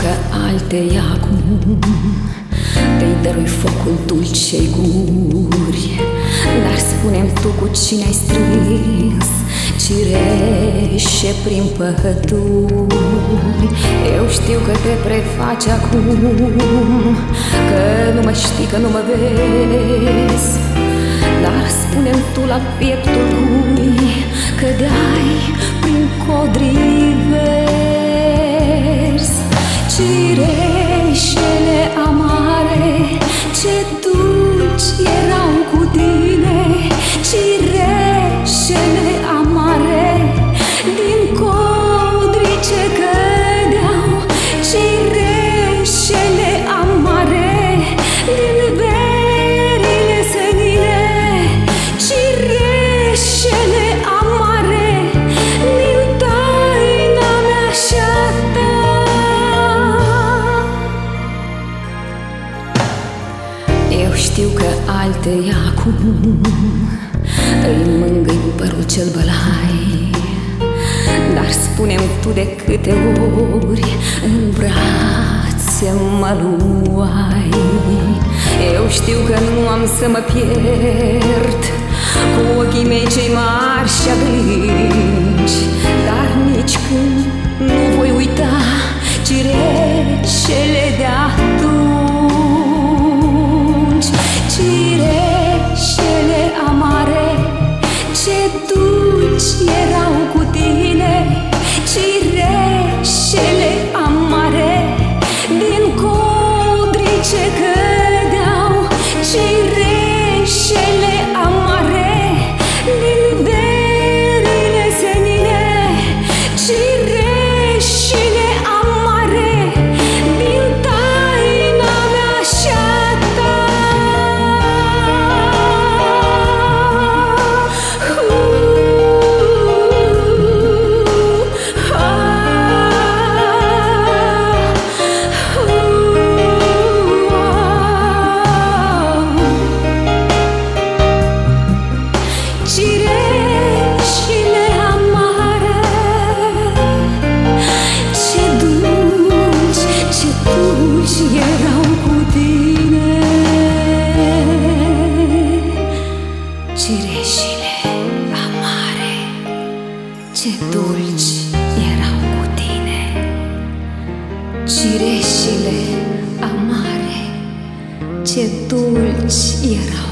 că alte acum te-i dărui focul dulcei guri, dar spune-mi tu cu cine ai strâns cireșe prin păduri. Eu știu că te prefaci acum, că nu mă știi, că nu mă vezi, dar spune-mi tu la pieptul cui că dai prin codrii verzi. Cireșele amare, ce dulci erau cu tine, cireșele amare din codrii ce cădeau, cireșele amare din verile senine, cireșele amare din taina mea și-a ta. Eu știu că alte acum îi mângâi părul cel bălai, dar spune-mi tu de câte ori în brațe mă luai. Eu știu că nu am să mă pierd cu ochii mei cei mari și adânci, dar nici când nu voi uita cireșele de atunci. Cireșele amare, ce dulci erau cu tine, cireșele amare din codrii ce cădeau, cireșele amare din verile senine, cireșele amare din taina mea și-a ta. Cireșile amare, ce dulci erau cu tine. Cireșile amare, ce dulci erau cu tine. Cireșile amare, ce dulci erau